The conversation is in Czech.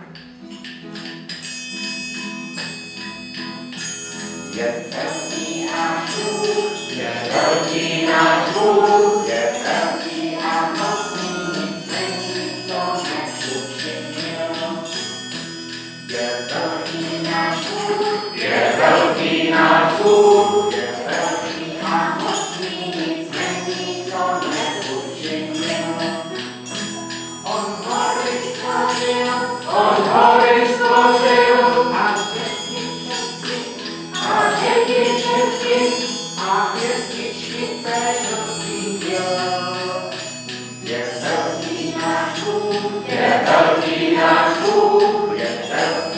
Je velký náš Bůh, je velký náš Bůh, je velký a mocný, nic není, co neučinil. Je velký náš Bůh, je velký náš Bůh, je velký a mocný, nic není, co neučinil. On hory stvořil a řeky všechny a hvězdičky této rozsvítil. Je velký náš Bůh, je velký náš Bůh, je velký